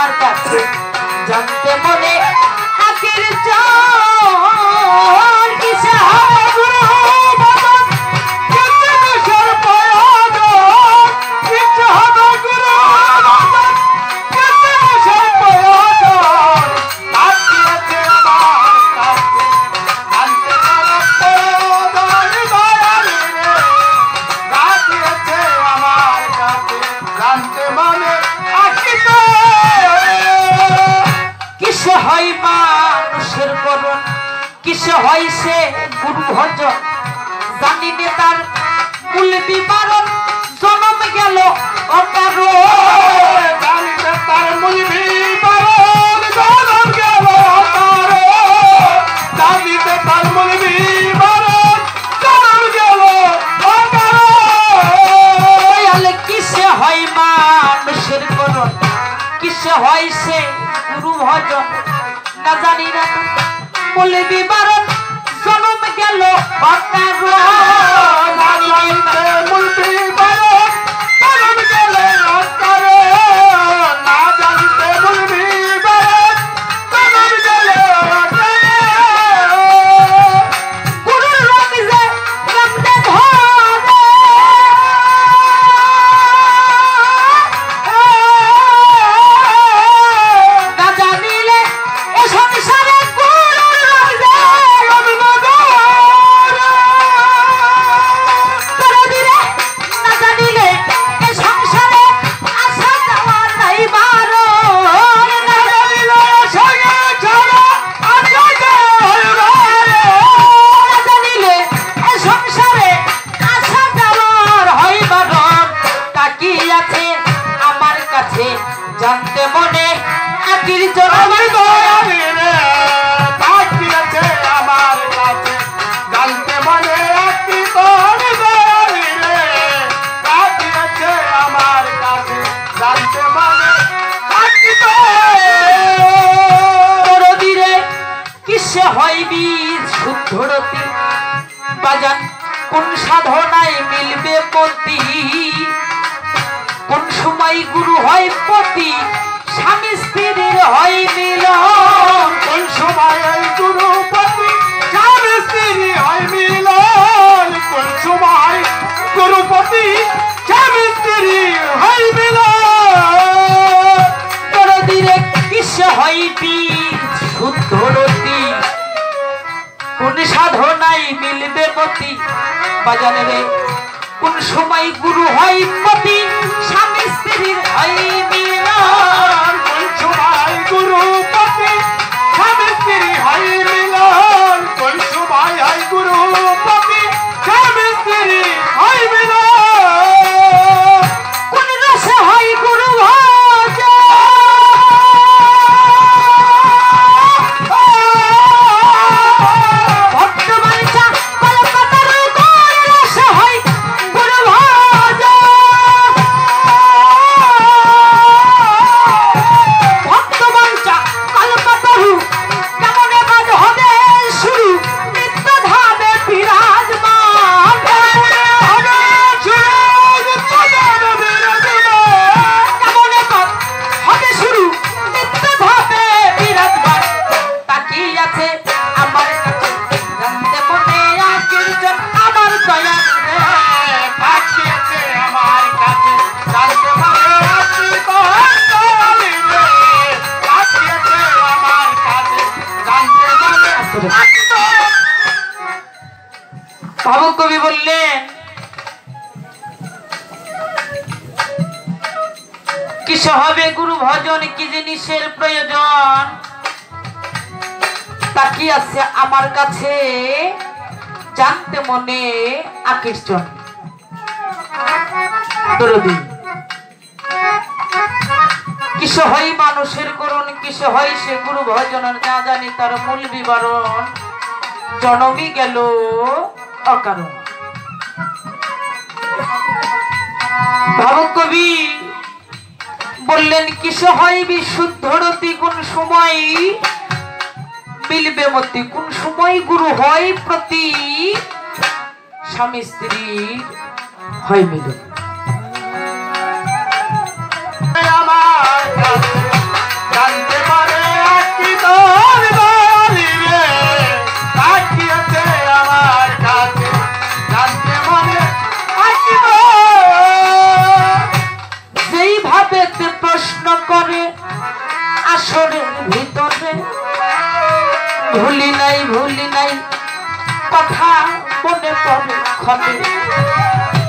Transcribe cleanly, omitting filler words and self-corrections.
আমার কাছে জানতে মনে আখির কিসে হবে গুরু ভজন কিসে কিসের প্রয়োজন কিসে হবে গুরু ভজন কিসে কিসের প্রয়োজন আখিরাতে আমার কাছে জানতে মনে প্রয়োজন দয়ালি রে আখিরাতে আমার কাছে জানতে মনে আখিতে কিসে হয় মানুষের করণ কিসে হয় সে গুরু ভজন জানি নে তার মূল বিবরণ জন্ম গেল অকারণ জানি নে তার মূল বিবরণ জন্ম গেল অকারণ জানি নে তার মূল বিবরণ জন্ম গেল অকারণ কিসে হয় মানুষের করণ কিসে হয় সে গুরু ভজন না জানি না মূল বিবরণ জন্ম গেল অকারণ মূল বিবরণ জন্ম গেল অকারণ না জানিতে মূল বিবরণ জন্ম গেল অকারণ গুরুর রং যে কেমনে ধরে না জানিলে এ সংসারে গুরুর রং যে কেমনে ধরে তোরা দিলে না জানিলে এ সংসারে আসা যাওয়া নাই বারণ না জানিলে সঙ্গে ছাড়া আসা যাওয়া না জানিলে এ সংসারে আসা যাওয়ার হয় বারণ তাকি আছে আমার কাছে জানতে মনে আখির জন্মের দয়ালি রে তাকি আছে আমার কাছে জানতে মনে আখির দয়ালি রে তাকি আছে আমার কাছে জানতে মনে আখির দরদি রে কিসে হয় বীজ শুদ্ধরতি বাজান কোন সাধনায় মিলবে পতি কোন সময় গুরু হয় পতি স্বামী স্ত্রীর হয় মিলন কোন সময় গুরু পতি স্বামী স্ত্রীর হয় মিলন কোন সময় গুরু পতি স্বামী স্ত্রীর হয় মিলন দরদিরে কিসে হয় বীজ শুদ্ধরতি কোন সাধনায় মিলবে মতি বাজানে রে কোন সময় গুরু হয় পতি স্বামী স্ত্রীর হয় মিলন কোন সময় গুরু পতি স্বামী স্ত্রী হয় মিলন কোন সময় হয় গুরু পতি স্বামী স্ত্রী হয় মিলন কোন রসে হয় গুরু ভাবুক কবি বললেন কিসে হবে গুরু ভজন কি জিনিসের প্রয়োজন তাকি আছে আমার কাছে জানতে মনে আকর্ষণ দরদি কিসে হয় মানুষের করণ কিসে হয় সে গুরু ভজন না জানি তার মূল বিবরণ জনমই গেল অকারণ ভাবুক কবি বললেন কিসে হয় বিশুদ্ধরতি কোন সময় মিলবে মতি কোন সময় গুরু হয় প্রতি স্বামী স্ত্রী হয় মিলন ভুলি নাই কথা মনে পড়ে ক্ষণে